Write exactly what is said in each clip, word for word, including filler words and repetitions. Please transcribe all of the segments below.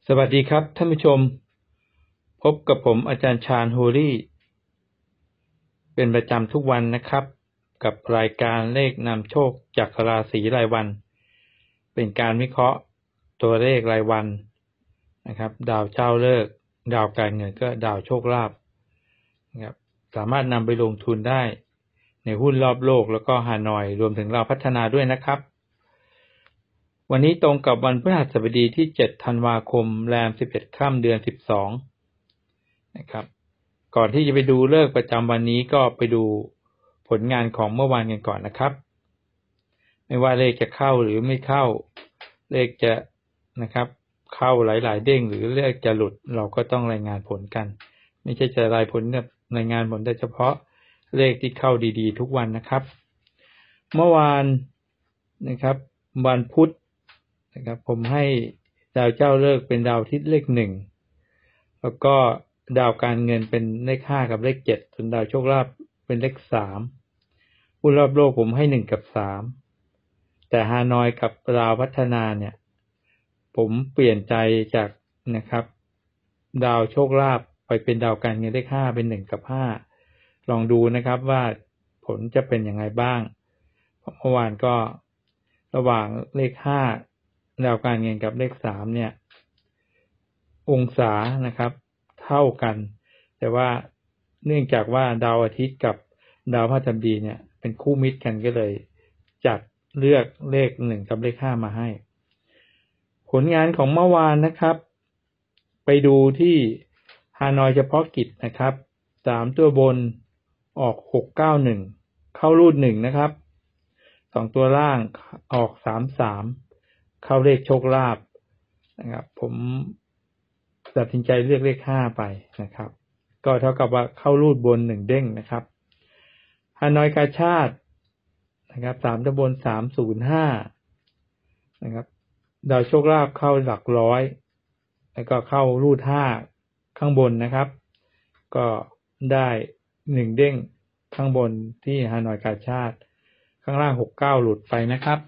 สวัสดีครับท่านผู้ชมพบกับผมอาจารย์ชาญโฮลี่เป็นประจำทุกวันนะครับกับรายการเลขนำโชคจากราศีรายวันเป็นการวิเคราะห์ตัวเลขรายวันนะครับดาวเจ้าฤกษ์ดาวการเงินก็ดาวโชคลาภนะครับสามารถนำไปลงทุนได้ในหุ้นรอบโลกแล้วก็ฮานอยรวมถึงเราพัฒนาด้วยนะครับวันนี้ตรงกับวันพฤหัสบดีที่เจ็ดธันวาคมแรมสิบเอ็ดค่ำเดือนสิบสองนะครับก่อนที่จะไปดูฤกษ์ประจำวันนี้ก็ไปดูผลงานของเมื่อวานกันก่อนนะครับไม่ว่าเลขจะเข้าหรือไม่เข้าเลขจะนะครับเข้าหลายๆเด้งหรือเลขจะหลุดเราก็ต้องรายงานผลกันไม่ใช่จะรายผลเนี่ยรายงานผลแต่เฉพาะเลขที่เข้าดีๆทุกวันนะครับเมื่อวานนะครับวันพุธนะครับผมให้ดาวเจ้าฤกษ์เป็นดาวอาทิตย์เลขหนึ่งแล้วก็ดาวการเงินเป็นเลขห้ากับเลขเจ็ดส่วนดาวโชคลาภเป็นเลขสามหุ้นรอบโลกผมให้หนึ่งกับสามแต่ฮานอยกับดาวพัฒนาเนี่ยผมเปลี่ยนใจจากนะครับดาวโชคลาภไปเป็นดาวการเงินเลขห้าเป็นหนึ่งกับห้าลองดูนะครับว่าผลจะเป็นยังไงบ้างเมื่อวานก็ระหว่างเลขห้าดาวการเงินกับเลขสามเนี่ยองศานะครับเท่ากันแต่ว่าเนื่องจากว่าดาวอาทิตย์กับดาวพฤหัสบดีเนี่ยเป็นคู่มิตรกันก็เลยจัดเลือกเลขหนึ่งกับเลขห้ามาให้ผลงานของเมื่อวานนะครับไปดูที่ฮานอยเฉพาะกิจนะครับสามตัวบนออกหกเก้าหนึ่งเข้ารูดหนึ่งนะครับสองตัวล่างออกสามสามเข้าเลขโชคลาภนะครับผมตัดสินใจเลือกเลขห้าไปนะครับก็เท่ากับว่าเข้ารูดบนหนึ่งเด้งนะครับฮานอยกาชาดนะครับสามตัวบนสามศูนย์ห้านะครับดาวโชคลาภเข้าหลักร้อยแล้วก็เข้ารูดห้าข้างบนนะครับก็ได้หนึ่งเด้งข้างบนที่ฮานอยกาชาดข้างล่างหกเก้าหลุดไปนะครับ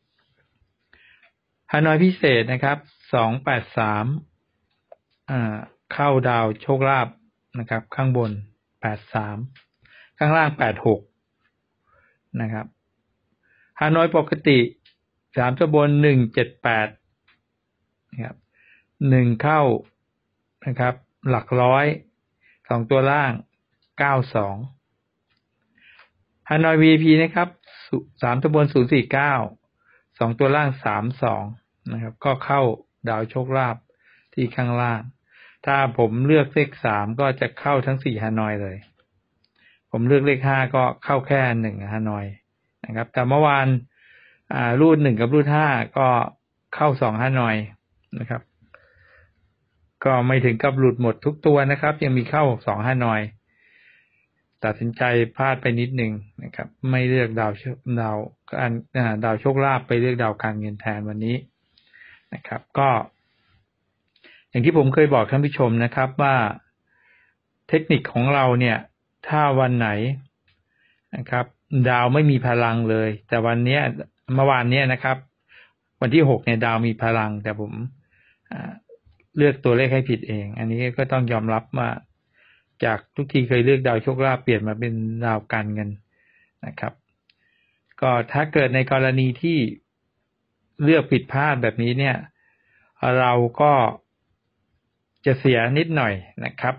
ฮานอยพิเศษนะครับสองแปดสามอ่าเข้าดาวโชคลาภนะครับข้างบนแปดสามข้างล่างแปดหกนะครับฮานอยปกติสามตัวบนหนึ่งเจ็ดแปดนะครับหนึ่งเข้านะครับหลักร้อยสองตัวล่างเก้าสองฮานอย วี ไอ พี นะครับสามตัวบนศูนย์สี่เก้าสองตัวล่างสามสองนะครับก็เข้าดาวโชคลาภที่ข้างล่างถ้าผมเลือกเลขสามก็จะเข้าทั้งสี่ฮานอยเลยผมเลือกเลขห้าก็เข้าแค่หนึ่งฮานอยนะครับแต่เมื่อวานอ่ารูดหนึ่งกับรูดห้าก็เข้าสองฮานอยนะครับก็ไม่ถึงกับหลุดหมดทุกตัวนะครับยังมีเข้าสองฮานอยตัดสินใจพลาดไปนิดนึงนะครับไม่เลือกดาวดาวการดาวโชคลาภไปเลือกดาวการเงินแทนวันนี้นะครับก็อย่างที่ผมเคยบอกท่านผู้ชมนะครับว่าเทคนิคของเราเนี่ยถ้าวันไหนนะครับดาวไม่มีพลังเลยแต่วันนี้เมื่อวานนี้นะครับวันที่หกเนี่ยดาวมีพลังแต่ผมเลือกตัวเลขให้ผิดเองอันนี้ก็ต้องยอมรับว่าจากทุกทีเคยเลือกดาวโชคลาภเปลี่ยนมาเป็นดาวการเงินนะครับก็ถ้าเกิดในกรณีที่เลือกผิดพลาดแบบนี้เนี่ยเราก็จะเสียนิดหน่อยนะครับ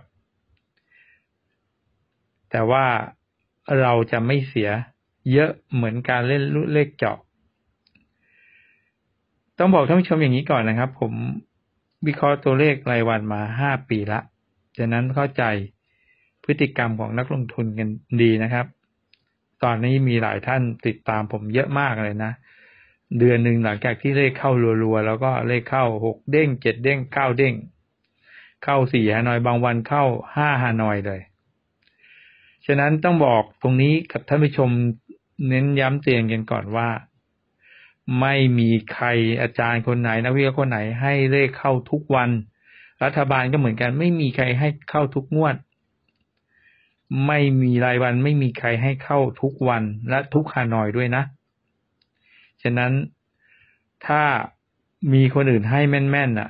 แต่ว่าเราจะไม่เสียเยอะเหมือนการเล่นเลขเจาะต้องบอกท่านผู้ชมอย่างนี้ก่อนนะครับผมวิเคราะห์ตัวเลขรายวันมาห้าปีละฉะนั้นเข้าใจพฤติกรรมของนักลงทุนกันดีนะครับตอนนี้มีหลายท่านติดตามผมเยอะมากเลยนะเดือนหนึ่งหลังจากที่เลขเข้ารัวๆแล้วก็เลขเข้าหกเด้งเจ็ดเด้งเก้าเด้งเข้าสี่ฮานอยบางวันเข้าห้าฮานอยเลยฉะนั้นต้องบอกตรงนี้กับท่านผู้ชมเน้นย้ำเตือนกันก่อนว่าไม่มีใครอาจารย์คนไหนนักวิเคราะห์คนไหนให้เลขเข้าทุกวันรัฐบาลก็เหมือนกันไม่มีใครให้เข้าทุกงวดไม่มีรายวันไม่มีใครให้เข้าทุกวันและทุกฮานอยด้วยนะฉะนั้นถ้ามีคนอื่นให้แม่นๆน่ะ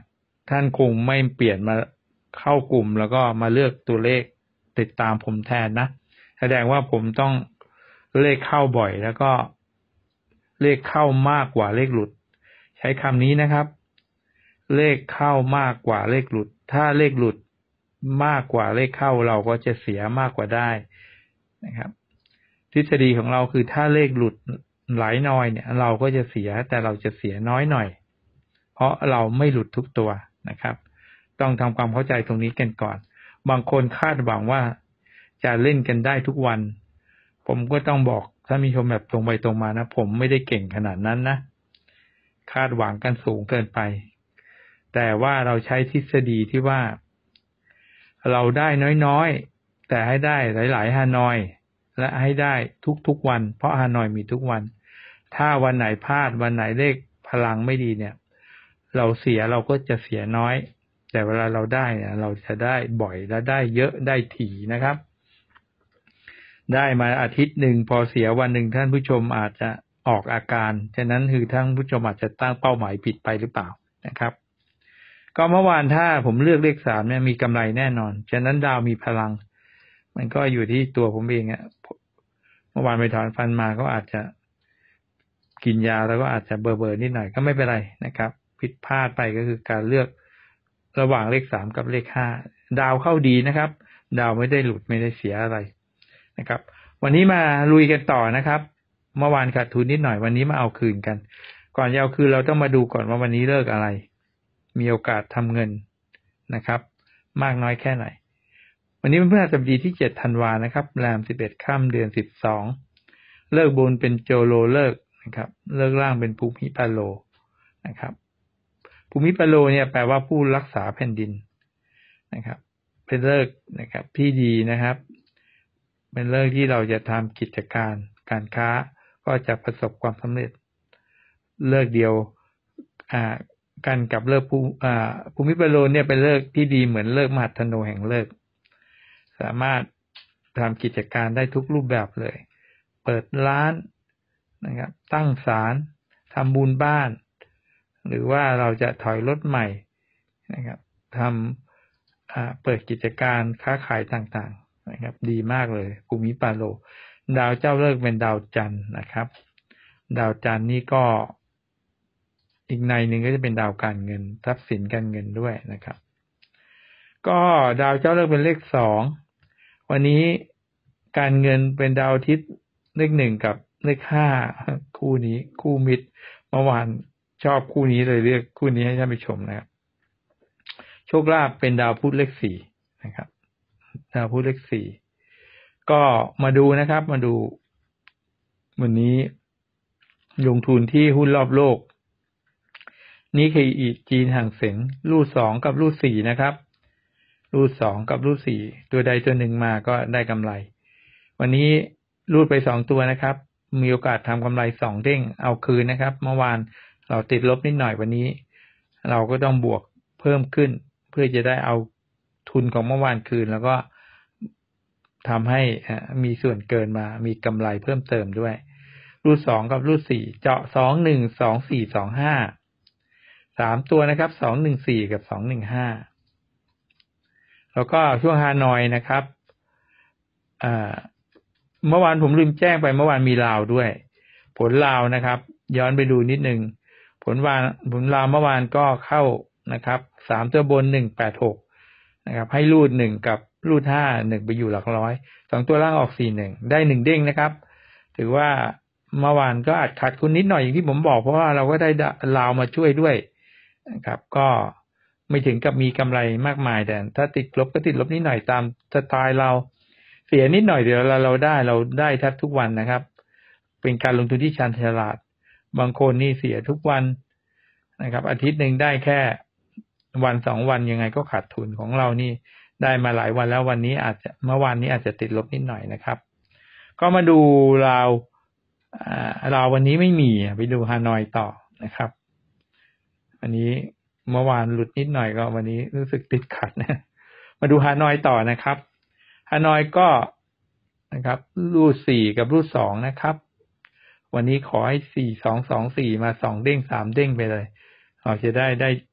ท่านคงไม่เปลี่ยนมาเข้ากลุ่มแล้วก็มาเลือกตัวเลขติดตามผมแทนนะแสดงว่าผมต้องเลขเข้าบ่อยแล้วก็เลขเข้ามากกว่าเลขหลุดใช้คำนี้นะครับเลขเข้ามากกว่าเลขหลุดถ้าเลขหลุดมากกว่าเลขเข้าเราก็จะเสียมากกว่าได้นะครับทฤษฎีของเราคือถ้าเลขหลุดหลายน้อยเนี่ยเราก็จะเสียแต่เราจะเสียน้อยหน่อยเพราะเราไม่หลุดทุกตัวนะครับต้องทำความเข้าใจตรงนี้กันก่อนบางคนคาดหวังว่าจะเล่นกันได้ทุกวันผมก็ต้องบอกถ้ามีชมแบบตรงไปตรงมานะผมไม่ได้เก่งขนาดนั้นนะคาดหวังกันสูงเกินไปแต่ว่าเราใช้ทฤษฎีที่ว่าเราได้น้อยๆแต่ให้ได้หลายๆฮานอยและให้ได้ทุกๆวันเพราะฮานอยมีทุกวันถ้าวันไหนพลาดวันไหนเลขพลังไม่ดีเนี่ยเราเสียเราก็จะเสียน้อยแต่เวลาเราได้เนี่ยเราจะได้บ่อยและได้เยอะได้ถี่นะครับได้มาอาทิตย์หนึ่งพอเสียวันหนึ่งท่านผู้ชมอาจจะออกอาการฉะนั้นคือท่านผู้ชมอาจจะตั้งเป้าหมายผิดไปหรือเปล่านะครับก็เมื่อวานถ้าผมเลือกเลขสามเนี่ยมีกำไรแน่นอนฉะนั้นดาวมีพลังมันก็อยู่ที่ตัวผมเองอ่ะเมื่อวานไปถอนฟันมาก็อาจจะกินยาแล้วก็อาจจะเบอร์เบอร์นิดหน่อยก็ไม่เป็นไรนะครับผิดพลาดไปก็คือการเลือกระหว่างเลขสามกับเลขห้าดาวเข้าดีนะครับดาวไม่ได้หลุดไม่ได้เสียอะไรนะครับวันนี้มาลุยกันต่อนะครับเมื่อวานขาดทุนนิดหน่อยวันนี้มาเอาคืนกันก่อนจะเอาคืนเราต้องมาดูก่อนว่าวันนี้เลิกอะไรมีโอกาสทำเงินนะครับมากน้อยแค่ไหนวันนี้เป็นพฤหัสบดีที่เจ็ดธันวานะครับแรมสิบเอ็ดค่ำเดือนสิบสองเลิกบนเป็นโจโลเลิกนะครับเลิกล่างเป็นภูมิปาโลนะครับภูมิปาโลเนี่ยแปลว่าผู้รักษาแผ่นดินนะครับเป็นเลิกนะครับที่ดีนะครับเป็นเลิกที่เราจะทำกิจการการค้าก็จะประสบความสำเร็จเลิกเดียวอ่ากันกับเลิกภูอ่าภูมิปาโลเนี่ยเป็นเลิกที่ดีเหมือนเลิกมหัฒโนแห่งเลิกสามารถทำกิจการได้ทุกรูปแบบเลยเปิดร้านนะครับตั้งศาลทำบุญบ้านหรือว่าเราจะถอยรถใหม่นะครับทำอ่าเปิดกิจการค้าขายต่างๆนะครับดีมากเลยภูมิปาโลดาวเจ้าเลิกเป็นดาวจันทร์นะครับดาวจันทร์นี่ก็อีกในหนึ่งก็จะเป็นดาวการเงินทรัพย์สินการเงินด้วยนะครับก็ดาวเจ้าเลิกเป็นเลขสองวันนี้การเงินเป็นดาวอาทิตย์เลขหนึ่งกับเลขห้าคู่นี้คู่มิตรเมื่อวานชอบคู่นี้เลยเรียกคู่นี้ให้ท่านผู้ชมนะครับโชคลาภเป็นดาวพุธเลขสี่นะครับดาวพุธเลขสี่ก็มาดูนะครับมาดูวันนี้ลงทุนที่หุ้นรอบโลกนี่คืออีจีนห่างเส็งรูดสองกับรูดสี่นะครับรูดสองกับรูดสี่ตัวใดตัวหนึ่งมาก็ได้กำไรวันนี้รูดไปสองตัวนะครับมีโอกาสทำกำไรสองเด้งเอาคืนนะครับเมื่อวานเราติดลบนิดหน่อยวันนี้เราก็ต้องบวกเพิ่มขึ้นเพื่อจะได้เอาทุนของเมื่อวานคืนแล้วก็ทำให้มีส่วนเกินมามีกำไรเพิ่มเติมด้วยรูดสองกับรูดสี่เจาะสองหนึ่งสองสี่สองห้าสามตัวนะครับสองหนึ่งสี่กับสองหนึ่งห้าแล้วก็ช่วงฮานอยนะครับอ่าเมื่อวานผมลืมแจ้งไปเมื่อวานมีลาวด้วยผลลาวนะครับย้อนไปดูนิดนึงผลวานผลลาวเมื่อวานก็เข้านะครับสามตัวบนหนึ่งแปดหกนะครับให้รูดหนึ่งกับรูดห้าหนึ่งไปอยู่หลักร้อยสองตัวล่างออกสี่หนึ่งได้หนึ่งเด้งนะครับถือว่าเมื่อวานก็อาจขาดทุนนิดหน่อยอย่างที่ผมบอกเพราะว่าเราก็ได้ลาวมาช่วยด้วยนะครับก็ไม่ถึงกับมีกำไรมากมายแต่ถ้าติดลบก็ติดลบนิดหน่อยตามสไตล์เราเสียนิดหน่อยเดี๋ยวเราเราได้เราได้แทบทุกวันนะครับเป็นการลงทุนที่ชาญฉลาดบางคนนี่เสียทุกวันนะครับอาทิตย์หนึ่งได้แค่วันสองวันยังไงก็ขาดทุนของเรานี่ได้มาหลายวันแล้ววันนี้อาจจะเมื่อวานนี้อาจจะติดลบนิดหน่อยนะครับก็มาดูเราเราวันนี้ไม่มีไปดูฮานอยต่อนะครับอันนี้เมื่อวานหลุดนิดหน่อยก็วันนี้รู้สึกติดขัดนะมาดูฮานอยต่อนะครับฮานอยก็นะครับรูดสี่กับรูดสองนะครับวันนี้ขอให้สี่สองสองสี่มาสองเด้งสามเด้งไปเลยเราจะได้ได้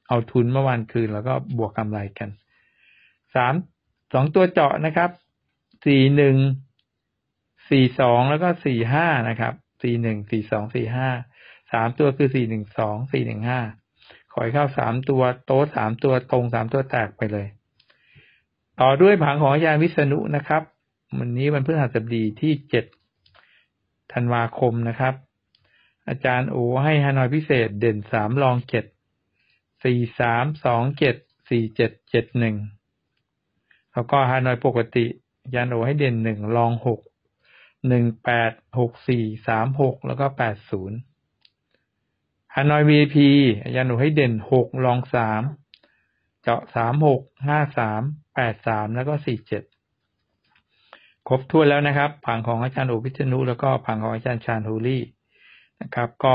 เอาทุนเมื่อวานคืนแล้วก็บวกกำไรกันสามสองตัวเจาะนะครับสี่หนึ่งสี่สองแล้วก็สี่ห้านะครับสี่หนึ่งสี่สองสี่ห้าสามตัวคือสี่หนึ่งสองสี่หนึ่งห้าขอให้เข้าสามตัวโต๊ะสามตัวตรงสามตัวแตกไปเลยต่อด้วยผังของอาจารย์วิษณุนะครับวันนี้วันพฤหัสบดีที่เจ็ดธันวาคมนะครับอาจารย์โอให้ฮานอยพิเศษเด่นสามรองเจ็ดสี่สามสองเจ็ดสี่เจ็ดเจ็ดหนึ่งแล้วก็ฮานอยปกติอาจารย์โอให้เด่นหนึ่งรองหกหนึ่งแปดหกสี่สามหกแล้วก็แปดศูนย์ฮานอย วี ไอ พี อาจารย์โอให้เด่นหกรองสามเจาะสามหกห้าสามแปดสามแล้วก็สี่เจ็ดครบถ้วนแล้วนะครับผังของอาจารย์โอวิษณุแล้วก็ผังของอาจารย์ชาญฮูรี่นะครับก็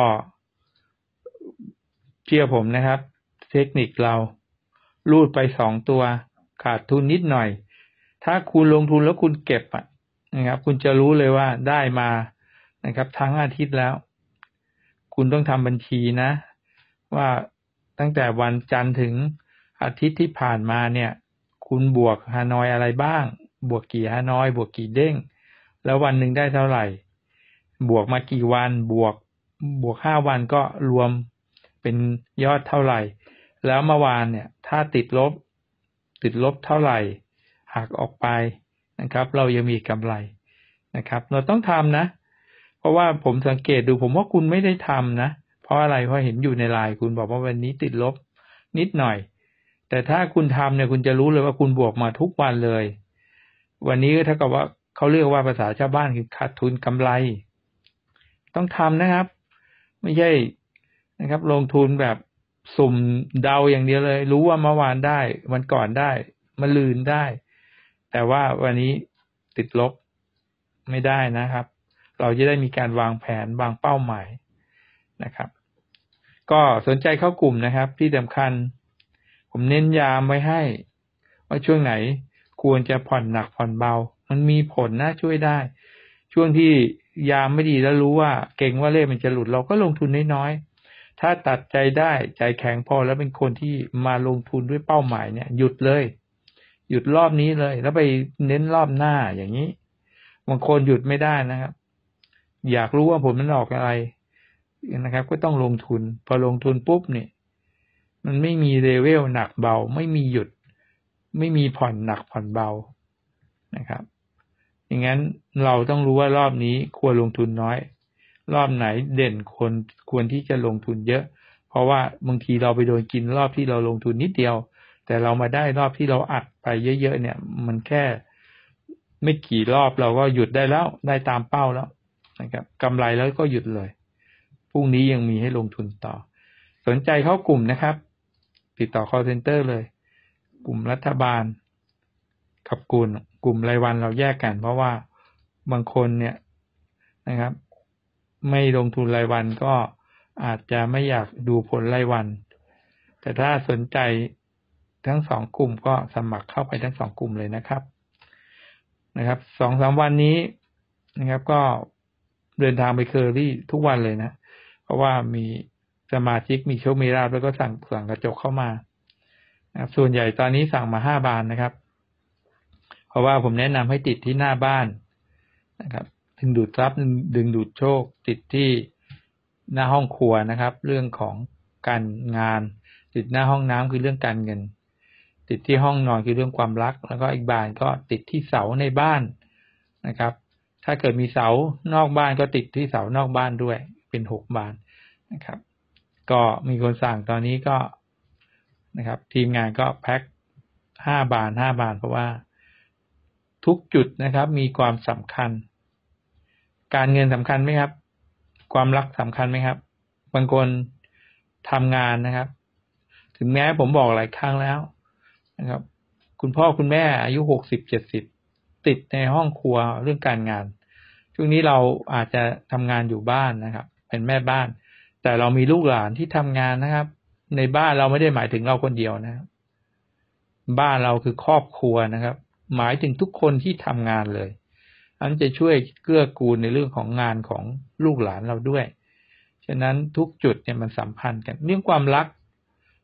เชื่อผมนะครับเทคนิคเรารูดไปสองตัวขาดทุนนิดหน่อยถ้าคุณลงทุนแล้วคุณเก็บอ่ะนะครับคุณจะรู้เลยว่าได้มานะครับทั้งอาทิตย์แล้วคุณต้องทำบัญชีนะว่าตั้งแต่วันจันทร์ถึงอาทิตย์ที่ผ่านมาเนี่ยคุณบวกฮานอยอะไรบ้างบวกกี่ฮานอยบวกกี่เด้งแล้ววันหนึ่งได้เท่าไหร่บวกมากี่วันบวกบวกห้าวันก็รวมเป็นยอดเท่าไหร่แล้วเมื่อวานเนี่ยถ้าติดลบติดลบเท่าไหร่หักออกไปนะครับเรายังมีกำไรนะครับเราต้องทำนะเพราะว่าผมสังเกตดูผมว่าคุณไม่ได้ทำนะเพราะอะไรเพราะเห็นอยู่ในไลน์คุณบอกว่าวันนี้ติดลบนิดหน่อยแต่ถ้าคุณทำเนี่ยคุณจะรู้เลยว่าคุณบวกมาทุกวันเลยวันนี้ก็เท่ากับว่าเขาเรียกว่าภาษาชาวบ้านคือขาดทุนกำไรต้องทำนะครับไม่ใช่นะครับลงทุนแบบสุ่มเดาอย่างเดียวเลยรู้ว่าเมื่อวานได้วันก่อนได้มะรืนได้แต่ว่าวันนี้ติดลบไม่ได้นะครับเราจะได้มีการวางแผนวางเป้าหมายนะครับก็สนใจเข้ากลุ่มนะครับที่สำคัญผมเน้นย้ำไว้ให้ว่าช่วงไหนควรจะผ่อนหนักผ่อนเบามันมีผลนะช่วยได้ช่วงที่ยามไม่ดีแล้วรู้ว่าเก่งว่าเลขมันจะหลุดเราก็ลงทุนน้อยๆถ้าตัดใจได้ใจแข็งพอแล้วเป็นคนที่มาลงทุนด้วยเป้าหมายเนี่ยหยุดเลยหยุดรอบนี้เลยแล้วไปเน้นรอบหน้าอย่างนี้บางคนหยุดไม่ได้นะครับอยากรู้ว่าผลมันออกอะไรนะครับก็ต้องลงทุนพอลงทุนปุ๊บเนี่ยมันไม่มีเลเวลหนักเบาไม่มีหยุดไม่มีผ่อนหนักผ่อนเบานะครับอย่างนั้นเราต้องรู้ว่ารอบนี้ควรลงทุนน้อยรอบไหนเด่นควรควรที่จะลงทุนเยอะเพราะว่าบางทีเราไปโดนกินรอบที่เราลงทุนนิดเดียวแต่เรามาได้รอบที่เราอัดไปเยอะๆเนี่ยมันแค่ไม่กี่รอบเราก็หยุดได้แล้วได้ตามเป้าแล้วนะครับกำไรแล้วก็หยุดเลยพรุ่งนี้ยังมีให้ลงทุนต่อสนใจเข้ากลุ่มนะครับติดต่อ call center เลยกลุ่มรัฐบาลกับกลุ่มกลุ่มรายวันเราแยกกันเพราะว่าบางคนเนี่ยนะครับไม่ลงทุนรายวันก็อาจจะไม่อยากดูผลรายวันแต่ถ้าสนใจทั้งสองกลุ่มก็สมัครเข้าไปทั้งสองกลุ่มเลยนะครับนะครับสองสามวันนี้นะครับก็เดินทางไปเคอรี่ทุกวันเลยนะเพราะว่ามีสมาชิกมีโชคมีลาภแล้วก็สั่งสั่งกระจกเข้ามานะครับส่วนใหญ่ตอนนี้สั่งมาห้าบานนะครับเพราะว่าผมแนะนำให้ติดที่หน้าบ้านนะครับดึงดูดทรัพย์ดึงดูดโชคติดที่หน้าห้องครัวนะครับเรื่องของการงานติดหน้าห้องน้ำคือเรื่องการเงินติดที่ห้องนอนคือเรื่องความรักแล้วก็อีกบานก็ติดที่เสาในบ้านนะครับถ้าเกิดมีเสานอกบ้านก็ติดที่เสานอกบ้านด้วยเป็นหกบานนะครับก็มีคนสั่งตอนนี้ก็นะครับทีมงานก็แพ็คห้าบานห้าบานเพราะว่าทุกจุดนะครับมีความสำคัญการเงินสำคัญไหมครับความรักสำคัญไหมครับบางคนทำงานนะครับถึงแม้ผมบอกหลายครั้งแล้วนะครับคุณพ่อคุณแม่อายุหกสิบเจ็ดสิบติดในห้องครัวเรื่องการงานช่วงนี้เราอาจจะทำงานอยู่บ้านนะครับเป็นแม่บ้านแต่เรามีลูกหลานที่ทำงานนะครับในบ้านเราไม่ได้หมายถึงเราคนเดียวนะครับบ้านเราคือครอบครัวนะครับหมายถึงทุกคนที่ทำงานเลยอันจะช่วยเกื้อกูลในเรื่องของงานของลูกหลานเราด้วยฉะนั้นทุกจุดเนี่ยมันสัมพันธ์กันเรื่องความรัก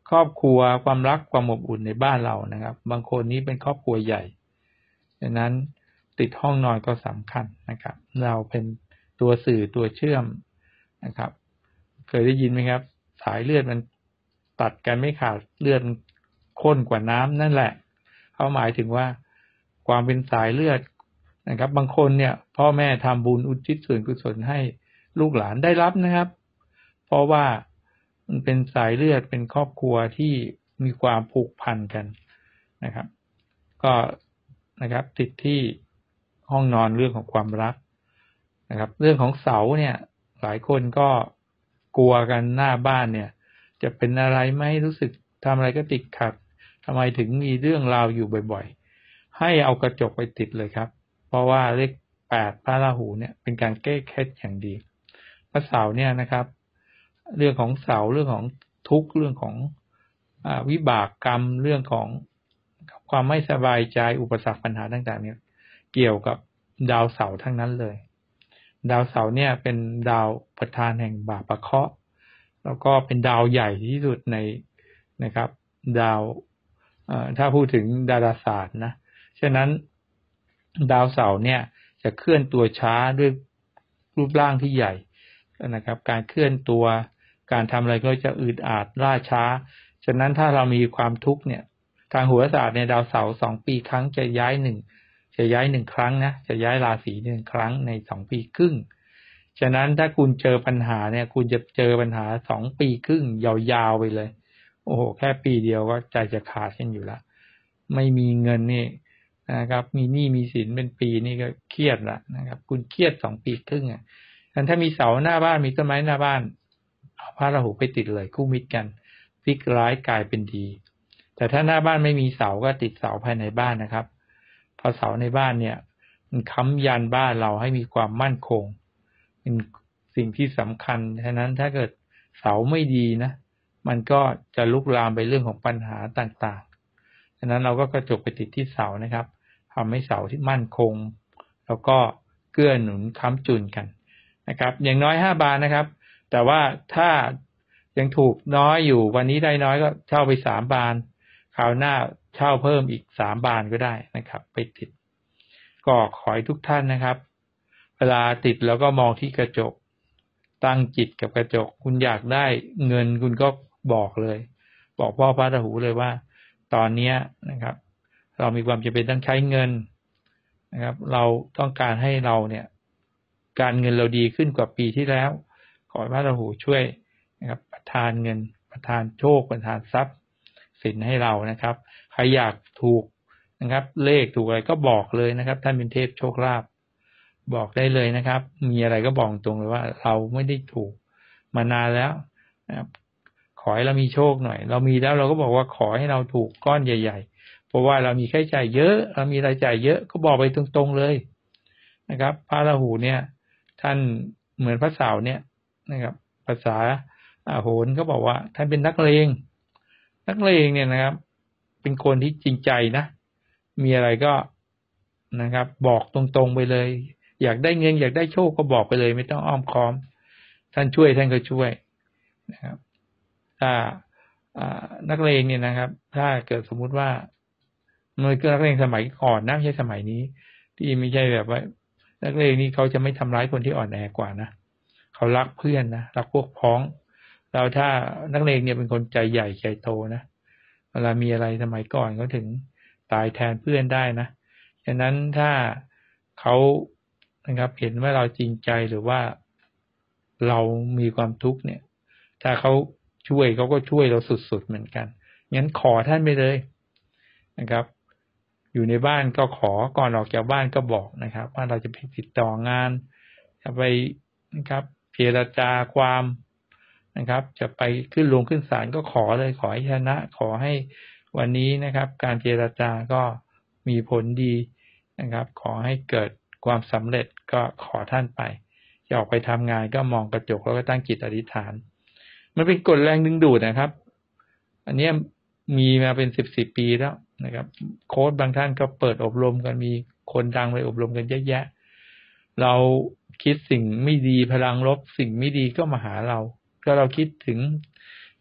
ครอบครัวความรักความอบอุ่นในบ้านเรานะครับบางคนนี้เป็นครอบครัวใหญ่ดังนั้นติดห้องนอนก็สำคัญนะครับเราเป็นตัวสื่อตัวเชื่อมนะครับเคยได้ยินไหมครับสายเลือดมันตัดกันไม่ขาดเลือดข้นกว่าน้ำนั่นแหละเขาหมายถึงว่าความเป็นสายเลือดนะครับบางคนเนี่ยพ่อแม่ทำบุญอุทิศส่วนกุศลให้ลูกหลานได้รับนะครับเพราะว่ามันเป็นสายเลือดเป็นครอบครัวที่มีความผูกพันกันนะครับก็นะครับติดที่ห้องนอนเรื่องของความรักนะครับเรื่องของเสาเนี่ยหลายคนก็กลัวกันหน้าบ้านเนี่ยจะเป็นอะไรไหมรู้สึกทำอะไรก็ติดขัดทำไมถึงมีเรื่องราวอยู่บ่อยๆให้เอากระจกไปติดเลยครับเพราะว่าเลขแปดพระราหูเนี่ยเป็นการแก้เคล็ดอย่างดีพระเสาเนี่ยนะครับเรื่องของเสาเรื่องของทุกข์เรื่องของอ่าวิบากกรรมเรื่องของความไม่สบายใจอุปสรรคปัญหาต่างๆเนี่ยเกี่ยวกับดาวเสาร์ทั้งนั้นเลยดาวเสาร์เนี่ยเป็นดาวประธานแห่งบาปเคราะห์แล้วก็เป็นดาวใหญ่ที่สุดในนะครับดาวถ้าพูดถึงดาราศาสตร์นะฉะนั้นดาวเสาร์เนี่ยจะเคลื่อนตัวช้าด้วยรูปร่างที่ใหญ่นะครับการเคลื่อนตัวการทำอะไรก็จะอืดอาดล่าช้าฉะนั้นถ้าเรามีความทุกข์เนี่ยทางโหราศาสตร์ในดาวเสาร์สองปีครั้งจะย้ายหนึ่งจะย้ายหนึ่งครั้งนะจะย้ายราศีหนึ่งครั้งในสองปีครึ่งฉะนั้นถ้าคุณเจอปัญหาเนี่ยคุณจะเจอปัญหาสองปีครึ่งยาวๆไปเลยโอ้โหแค่ปีเดียวก็ใจจะขาดกันอยู่ละไม่มีเงินนี่นะครับมีหนี้มีสินเป็นปีนี่ก็เครียดละนะครับคุณเครียดสองปีครึ่งอ่ะฉะนั้นถ้ามีเสาหน้าบ้านมีต้นไม้หน้าบ้านเอาพระราหูไปติดเลยคู่มิตรกันพลิกร้ายกลายเป็นดีแต่ถ้าหน้าบ้านไม่มีเสาก็ติดเสาภายในบ้านนะครับพอเสาในบ้านเนี่ยมันค้ำยันบ้านเราให้มีความมั่นคงเป็นสิ่งที่สำคัญฉะนั้นถ้าเกิดเสาไม่ดีนะมันก็จะลุกลามไปเรื่องของปัญหาต่างๆฉะนั้นเราก็กระจกไปติดที่เสานะครับทำให้เสาที่มั่นคงแล้วก็เกื้อหนุนค้ำจุนกันนะครับอย่างน้อยห้าบานนะครับแต่ว่าถ้ายังถูกน้อยอยู่วันนี้ได้น้อยก็เช่าไปสามบานคราวหน้าเช่าเพิ่มอีกสามบานก็ได้นะครับไปติดก็ขอให้ทุกท่านนะครับเวลาติดแล้วก็มองที่กระจกตั้งจิตกับกระจกคุณอยากได้เงินคุณก็บอกเลยบอกพ่อพระราหูเลยว่าตอนนี้นะครับเรามีความจำเป็นต้องใช้เงินนะครับเราต้องการให้เราเนี่ยการเงินเราดีขึ้นกว่าปีที่แล้วขอพระราหูช่วยนะครับประทานเงินประทานโชคประทานทรัพย์สินให้เรานะครับใครอยากถูกนะครับเลขถูกอะไรก็บอกเลยนะครับท่านเป็นเทพโชคลาภบอกได้เลยนะครับมีอะไรก็บอกตรงเลยว่าเราไม่ได้ถูกมานานแล้วนะครับขอให้เรามีโชคหน่อยเรามีแล้วเราก็บอกว่าขอให้เราถูกก้อนใหญ่ๆเพราะว่าเรามีค่าใช้จ่ายเยอะเรามีรายจ่ายเยอะก็บอกไปตรงๆเลยนะครับพระราหูเนี่ยท่านเหมือนพระเสาร์เนี่ยนะครับภาษาอาโหรเขาบอกว่าท่านเป็นนักเลงนักเลงเนี่ยนะครับเป็นคนที่จริงใจนะมีอะไรก็นะครับบอกตรงๆไปเลยอยากได้เงินอยากได้โชคก็บอกไปเลยไม่ต้องอ้อมค้อมท่านช่วยท่านก็ช่วยนะครับถ้านักเลงเนี่ยนะครับถ้าเกิดสมมุติว่ามันคือนักเลงสมัยก่อนนะไม่ใช่สมัยนี้ที่ไม่ใช่แบบว่านักเลงนี่เขาจะไม่ทำร้ายคนที่อ่อนแอกว่านะเขารักเพื่อนนะรักพวกพ้องแล้วถ้านักเลงเนี่ยเป็นคนใจใหญ่ใจโตนะเวลามีอะไรสมัยก่อนเขาถึงตายแทนเพื่อนได้นะฉะนั้นถ้าเขานะครับเห็นว่าเราจริงใจหรือว่าเรามีความทุกข์เนี่ยถ้าเขาช่วยเขาก็ช่วยเราสุดๆเหมือนกันงั้นขอท่านไปเลยนะครับอยู่ในบ้านก็ขอก่อนออกจากบ้านก็บอกนะครับว่าเราจะไปติดต่องานจะไปนะครับเจรจาความนะครับจะไปขึ้นลงขึ้นศาลก็ขอเลยขอให้ชนะขอให้วันนี้นะครับการเจรจาก็มีผลดีนะครับขอให้เกิดความสำเร็จก็ขอท่านไปจะออกไปทำงานก็มองกระจกแล้วก็ตั้งจิตอธิษฐานมันเป็นกฎแรงดึงดูดนะครับอันนี้มีมาเป็นสิบสิบปีแล้วนะครับโค้ชบางท่านก็เปิดอบรมกันมีคนดังไปอบรมกันเยอะแยะเราคิดสิ่งไม่ดีพลังลบสิ่งไม่ดีก็มาหาเราถ้าเราคิดถึง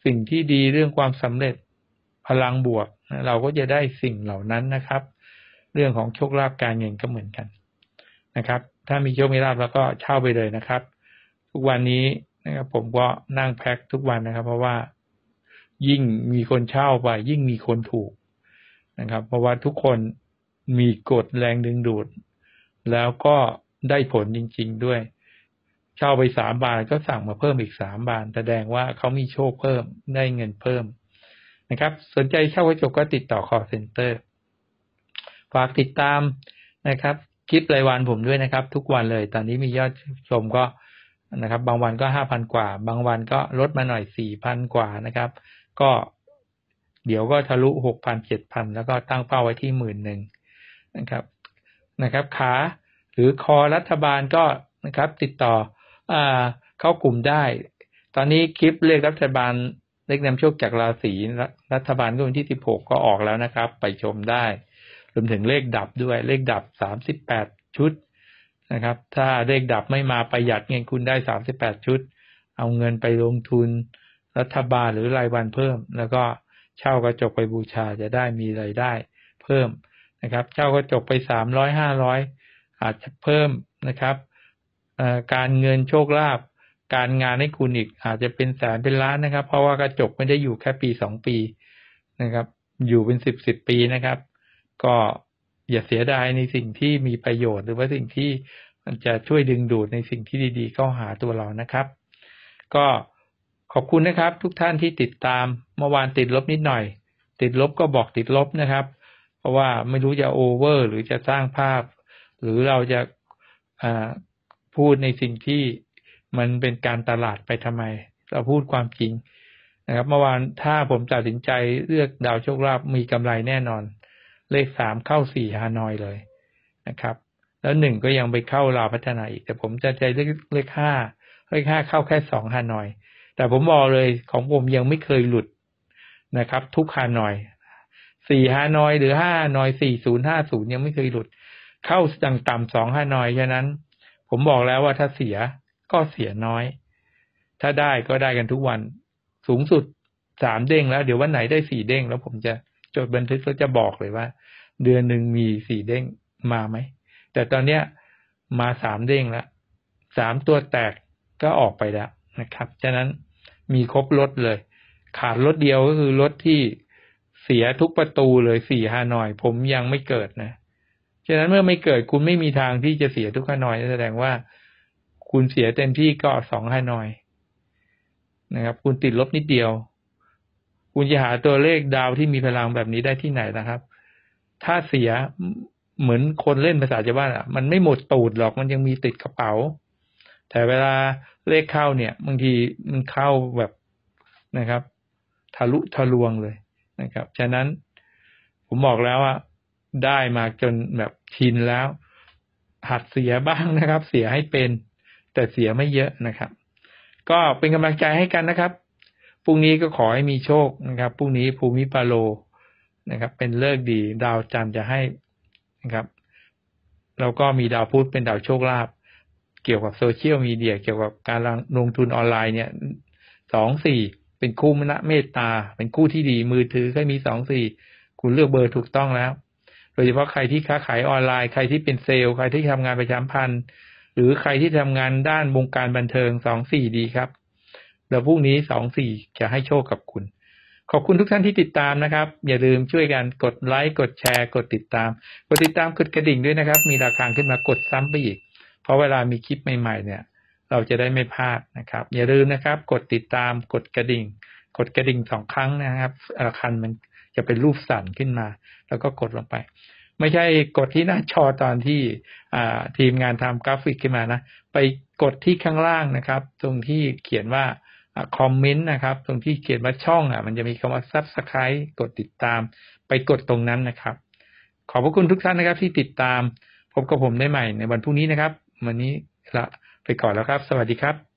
สิ่งที่ดีเรื่องความสำเร็จพลังบวกเราก็จะได้สิ่งเหล่านั้นนะครับเรื่องของโชคลาภการเงินก็เหมือนกันนะครับถ้ามีโชคมีลาภแล้วก็เช่าไปเลยนะครับทุกวันนี้นะครับผมก็นั่งแพ็คทุกวันนะครับเพราะว่ายิ่งมีคนเช่าไปยิ่งมีคนถูกนะครับเพราะว่าทุกคนมีกฎแรงดึงดูดแล้วก็ได้ผลจริงๆด้วยเช่าไปสามบาทก็สั่งมาเพิ่มอีกสามบาทแสดงว่าเขามีโชคเพิ่มได้เงินเพิ่มนะครับสนใจเช่ากระจกก็ติดต่อ call center ฝากติดตามนะครับคลิปรายวันผมด้วยนะครับทุกวันเลยตอนนี้มียอดชมก็นะครับบางวันก็ ห้าพัน กว่าบางวันก็ลดมาหน่อย สี่พัน กว่านะครับก็เดี๋ยวก็ทะลุ หกพัน เจ็ดพัน แล้วก็ตั้งเป้าไว้ที่ หมื่นหนึ่ง นะครับนะครับขาหรือคอรัฐบาลก็นะครับติดต่ออ่าเข้ากลุ่มได้ตอนนี้คลิปเลขรัฐบาลเลขนำโชคจากราศีรัฐบาลก็วันที่สิบหกก็ออกแล้วนะครับไปชมได้รวมถึงเลขดับด้วยเลขดับสามสิบแปดชุดนะครับถ้าเลขดับไม่มาประหยัดเงินคุณได้สามสิบแปดชุดเอาเงินไปลงทุนรัฐบาลหรือรายวันเพิ่มแล้วก็เช่ากระจกไปบูชาจะได้มีรายได้เพิ่มนะครับเช่ากระจกไปสามร้อย ห้าร้อยอาจจะเพิ่มนะครับการเงินโชคลาภการงานให้คุณอีกอาจจะเป็นแสนเป็นล้านนะครับเพราะว่ากระจกไม่ได้อยู่แค่ปีสองปีนะครับอยู่เป็นสิบ สิบปีนะครับก็อย่าเสียดายในสิ่งที่มีประโยชน์หรือว่าสิ่งที่มันจะช่วยดึงดูดในสิ่งที่ดีๆเข้าหาตัวเรานะครับก็ขอบคุณนะครับทุกท่านที่ติดตามเมื่อวานติดลบนิดหน่อยติดลบก็บอกติดลบนะครับเพราะว่าไม่รู้จะโอเวอร์หรือจะสร้างภาพหรือเราจะพูดในสิ่งที่มันเป็นการตลาดไปทำไมเราพูดความจริงนะครับเมื่อวานถ้าผมตัดสินใจเลือกดาวโชคลาภมีกำไรแน่นอนเลขสามเข้าสี่ฮานอยเลยนะครับแล้วหนึ่งก็ยังไปเข้าลาวพัฒนาอีกแต่ผมจะใจเลขเลขห้าเลขห้าเข้าแค่สองฮานอยแต่ผมบอกเลยของผมยังไม่เคยหลุดนะครับทุกฮานอยสี่ฮานอยหรือห้าฮานอยสี่ศูนย์ห้าศูนย์ยังไม่เคยหลุดเข้าต่ำๆสองฮานอยฉะนั้นผมบอกแล้วว่าถ้าเสียก็เสียน้อยถ้าได้ก็ได้กันทุกวันสูงสุดสามเด้งแล้วเดี๋ยววันไหนได้สี่เด้งแล้วผมจะจดบันทึกแล้วจะบอกเลยว่าเดือนหนึ่งมีสี่เด้งมาไหมแต่ตอนเนี้ยมาสามเด้งแล้วสามตัวแตกก็ออกไปแล้วนะครับฉะนั้นมีครบรถเลยขาดรถเดียวก็คือรถที่เสียทุกประตูเลยสี่ฮานอยผมยังไม่เกิดนะฉะนั้นเมื่อไม่เกิดคุณไม่มีทางที่จะเสียทุกฮานอยแสดงว่าคุณเสียเต็มที่ก็สองฮานอยนะครับคุณติดลบนิดเดียวคุณจะหาตัวเลขดาวที่มีพลังแบบนี้ได้ที่ไหนนะครับถ้าเสียเหมือนคนเล่นภาษาชาวบ้านอ่ะมันไม่หมดตูดหรอกมันยังมีติดกระเป๋าแต่เวลาเลขเข้าเนี่ยบางทีมันเข้าแบบนะครับทะลุทะลวงเลยนะครับฉะนั้นผมบอกแล้วว่าได้มาจนแบบชินแล้วหัดเสียบ้างนะครับเสียให้เป็นแต่เสียไม่เยอะนะครับก็เป็นกำลังใจให้กันนะครับพรุ่งนี้ก็ขอให้มีโชคนะครับพรุ่งนี้ภูมิปาโลนะครับเป็นฤกษ์ดีดาวจันทร์จะให้นะครับแล้วก็มีดาวพุธเป็นดาวโชคลาภเกี่ยวกับโซเชียลมีเดียเกี่ยวกับการลงทุนออนไลน์เนี่ยสองสี่เป็นคู่มณเมตตาเป็นคู่ที่ดีมือถือก็มีสองสี่คุณเลือกเบอร์ถูกต้องแล้วโดยเฉพาะใครที่ค้าขายออนไลน์ใครที่เป็นเซลล์ใครที่ทำงานประชาสัมพันธ์หรือใครที่ทำงานด้านวงการบันเทิงสองสี่ดีครับแล้วพรุ่งนี้สองสี่จะให้โชคกับคุณขอบคุณทุกท่านที่ติดตามนะครับอย่าลืมช่วยกันกดไลค์กดแชร์กดติดตามกดติดตามกดกระดิ่งด้วยนะครับมีราคาขึ้นมากดซ้ำไปอีกเพราะเวลามีคลิปใหม่ๆเนี่ยเราจะได้ไม่พลาดนะครับอย่าลืมนะครับกดติดตามกดกระดิ่งกดกระดิ่งสองครั้งนะครับราคามันจะเป็นรูปสั่นขึ้นมาแล้วก็กดลงไปไม่ใช่กดที่หน้าจอตอนที่ทีมงานทำกราฟิกขึ้นมานะไปกดที่ข้างล่างนะครับตรงที่เขียนว่าคอมเมนต์นะครับตรงที่เขียนว่าช่องอ่ะมันจะมีคำว่า Subscribe กดติดตามไปกดตรงนั้นนะครับขอบพระคุณทุกท่านนะครับที่ติดตามพบกับผมได้ใหม่ในวันพรุ่งนี้นะครับวันนี้ละไปก่อนแล้วครับสวัสดีครับ